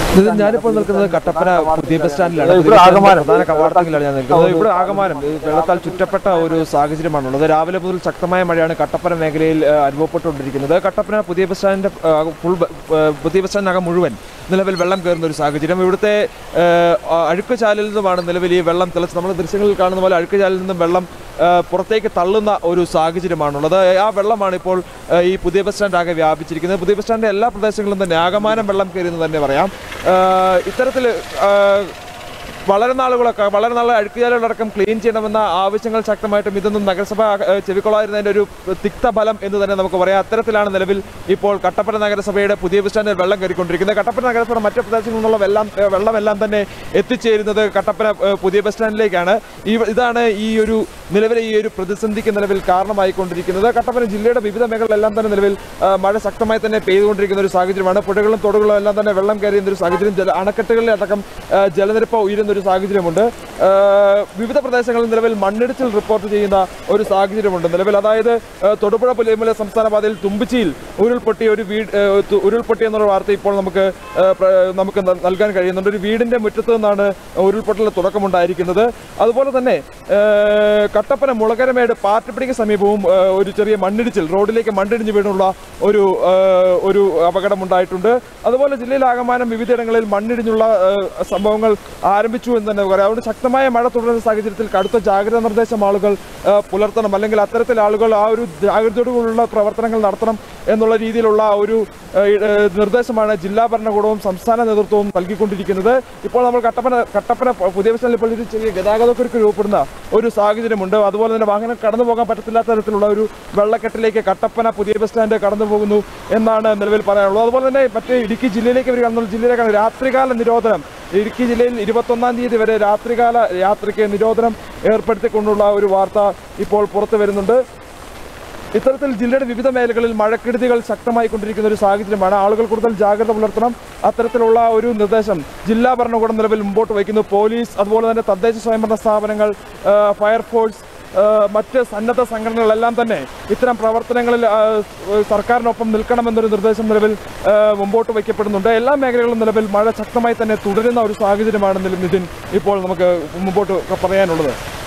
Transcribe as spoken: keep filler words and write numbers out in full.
ഞാനിപ്പോൾ നിൽക്കുന്നത് കട്ടപ്പന പുതിയ ബസ് സ്റ്റാൻഡിലാണ്. പ്രധാന കവാടത്തിലാണ് ഞാൻ നിൽക്കുന്നത്. ഇവിടെ ആകമാനം വെള്ളത്താൽ ചുറ്റപ്പെട്ട ഒരു സാഹചര്യമാണുള്ളത്. രാവിലെ മുതൽ ശക്തമായ മഴയാണ് കട്ടപ്പന മേഖലയിൽ അനുഭവപ്പെട്ടുകൊണ്ടിരിക്കുന്നത്. കട്ടപ്പന പുതിയ ബസ് സ്റ്റാൻഡിന്റെ ഫുൾ പുതിയ ബസ് സ്റ്റാൻഡിനകം മുഴുവൻ നിലവിൽ വെള്ളം കയറുന്ന ഒരു സാഹചര്യം. ഇവിടുത്തെ അഴുക്കുചാലിൽ നിന്നുമാണ് നിലവിൽ ഈ വെള്ളം തെളിച്ച് നമ്മൾ ദൃശ്യങ്ങളിൽ കാണുന്ന പോലെ അഴുക്കുചാലിൽ നിന്നും വെള്ളം പുറത്തേക്ക് തള്ളുന്ന ഒരു സാഹചര്യമാണുള്ളത്. ആ വെള്ളമാണ് ഇപ്പോൾ ഈ പുതിയ ബസ് സ്റ്റാൻഡ് ആകെ വ്യാപിച്ചിരിക്കുന്നത്. പുതിയ ബസ് സ്റ്റാൻഡിന്റെ എല്ലാ പ്രദേശങ്ങളിലും തന്നെ ആകമാനം വെള്ളം കയറിയെന്ന് തന്നെ പറയാം. ഇത്തരത്തിൽ വളരെ നാളുകളൊക്കെ വളരെ നാളെ അഴുക്കുചാലുകളടക്കം ക്ലീൻ ചെയ്യണമെന്ന ആവശ്യങ്ങൾ ശക്തമായിട്ടും ഇതൊന്നും നഗരസഭ ചെവിക്കൊള്ളായിരുന്നതിൻ്റെ ഒരു തിക്തഫലം എന്ന് തന്നെ നമുക്ക് പറയാം. അത്തരത്തിലാണ് നിലവിൽ ഇപ്പോൾ കട്ടപ്പന നഗരസഭയുടെ പുതിയ ബസ് സ്റ്റാൻഡിൽ വെള്ളം കയറിക്കൊണ്ടിരിക്കുന്നത്. കട്ടപ്പന നഗരസഭ മറ്റു പ്രദേശങ്ങളിൽ നിന്നുള്ള വെള്ളം വെള്ളമെല്ലാം തന്നെ എത്തിച്ചേരുന്നത് കട്ടപ്പന പുതിയ ബസ് സ്റ്റാൻഡിലേക്കാണ്. ഈ ഇതാണ് ഈ ഒരു നിലവിലെ ഈ ഒരു പ്രതിസന്ധിക്ക് നിലവിൽ കാരണമായിക്കൊണ്ടിരിക്കുന്നത്. കട്ടപ്പന ജില്ലയുടെ വിവിധ മേഖലകളിലെല്ലാം തന്നെ നിലവിൽ മഴ ശക്തമായി തന്നെ പെയ്തുകൊണ്ടിരിക്കുന്ന ഒരു സാഹചര്യമാണ്. പുഴകളും തോടുകളും എല്ലാം തന്നെ വെള്ളം കയറിയുന്ന ഒരു സാഹചര്യം. ജല അണക്കെട്ടുകളിൽ അടക്കം ജലനിരപ്പ് ഉയരുന്ന ഒരു സാഹചര്യമുണ്ട്. വിവിധ പ്രദേശങ്ങളിൽ നിലവിൽ മണ്ണിടിച്ചിൽ റിപ്പോർട്ട് ചെയ്യുന്ന ഒരു സാഹചര്യമുണ്ട് നിലവിൽ. അതായത് തൊടുപുഴ പുലിയമല സംസ്ഥാന പാതയിൽ തുമ്പിച്ചിയിൽ ഉരുൾപൊട്ടി ഒരു വീട് ഉരുൾപൊട്ടി എന്നുള്ള വാർത്ത ഇപ്പോൾ നമുക്ക് നമുക്ക് നൽകാൻ കഴിയുന്നുണ്ട്. ഒരു വീടിന്റെ മുറ്റത്ത് നിന്നാണ് ഉരുൾപൊട്ടലിന് തുടക്കമുണ്ടായിരിക്കുന്നത്. അതുപോലെ തന്നെ കട്ടപ്പന മുളകരമേട് പാർട്ടിപ്പടിക്ക് സമീപവും ഒരു ചെറിയ മണ്ണിടിച്ചിൽ റോഡിലേക്ക് മണ്ണിടിഞ്ഞ് വീണുള്ള ഒരു ഒരു അപകടമുണ്ടായിട്ടുണ്ട്. അതുപോലെ ജില്ലയിലാകമാനം വിവിധയിടങ്ങളിൽ മണ്ണിടിഞ്ഞുള്ള സംഭവങ്ങൾ ആരംഭിച്ചു എന്ന് തന്നെ പറയാം. അതുകൊണ്ട് ശക്തമായ മഴ തുടരുന്ന സാഹചര്യത്തിൽ കടുത്ത ജാഗ്രതാ നിർദ്ദേശം ആളുകൾ പുലർത്തണം, അല്ലെങ്കിൽ അത്തരത്തിൽ ആളുകൾ ആ ഒരു ജാഗ്രതയോടുകൂടിയുള്ള പ്രവർത്തനങ്ങൾ നടത്തണം എന്നുള്ള രീതിയിലുള്ള ഒരു നിർദ്ദേശമാണ് ജില്ലാ ഭരണകൂടവും സംസ്ഥാന നേതൃത്വവും നൽകിക്കൊണ്ടിരിക്കുന്നത്. ഇപ്പോൾ നമ്മൾ കട്ടപ്പന കട്ടപ്പന പുതിയ ബസ് സ്റ്റാൻഡിൽ ഇപ്പോൾ ഒരു ചെറിയ ഗതാഗതക്കുരുക്ക് രൂപപ്പെടുന്ന ഒരു സാഹചര്യമുണ്ട്. അതുപോലെ തന്നെ വാഹനം കടന്നു പോകാൻ പറ്റത്തില്ലാത്ത തരത്തിലുള്ള ഒരു വെള്ളക്കെട്ടിലേക്ക് കട്ടപ്പന പുതിയ ബസ് സ്റ്റാൻഡ് കടന്നു പോകുന്നു എന്നാണ് നിലവിൽ പറയാനുള്ളത്. അതുപോലെ തന്നെ മറ്റേ ഇടുക്കി ജില്ലയിലേക്ക് വരിക എന്നുള്ള ജില്ലയിലേക്കാണ് രാത്രികാല നിരോധനം. ഇടുക്കി ജില്ലയിൽ ഇരുപത്തൊന്നാം തീയതി വരെ രാത്രികാല യാത്രയ്ക്ക് നിരോധനം ഏർപ്പെടുത്തിക്കൊണ്ടുള്ള ഒരു വാർത്ത ഇപ്പോൾ പുറത്തു വരുന്നുണ്ട്. ഇത്തരത്തിൽ ജില്ലയുടെ വിവിധ മേഖലകളിൽ മഴക്കെടുതികൾ ശക്തമായി കൊണ്ടിരിക്കുന്ന ഒരു സാഹചര്യമാണ്. ആളുകൾ കൂടുതൽ ജാഗ്രത പുലർത്തണം. അത്തരത്തിലുള്ള ഒരു നിർദ്ദേശം ജില്ലാ ഭരണകൂടം നിലവിൽ മുമ്പോട്ട് വയ്ക്കുന്നു. പോലീസ്, അതുപോലെ തന്നെ തദ്ദേശ സ്വയംഭരണ സ്ഥാപനങ്ങൾ, ഫയർഫോഴ്സ്, മറ്റ് സന്നദ്ധ സംഘടനകളെല്ലാം തന്നെ ഇത്തരം പ്രവർത്തനങ്ങളിൽ സർക്കാരിനൊപ്പം നിൽക്കണമെന്നൊരു നിർദ്ദേശം നിലവിൽ മുമ്പോട്ട് വയ്ക്കപ്പെടുന്നുണ്ട്. എല്ലാ മേഖലകളിലും നിലവിൽ മഴ ശക്തമായി തന്നെ തുടരുന്ന ഒരു സാഹചര്യമാണ് നിതിൻ ഇപ്പോൾ നമുക്ക് മുമ്പോട്ട് പറയാനുള്ളത്.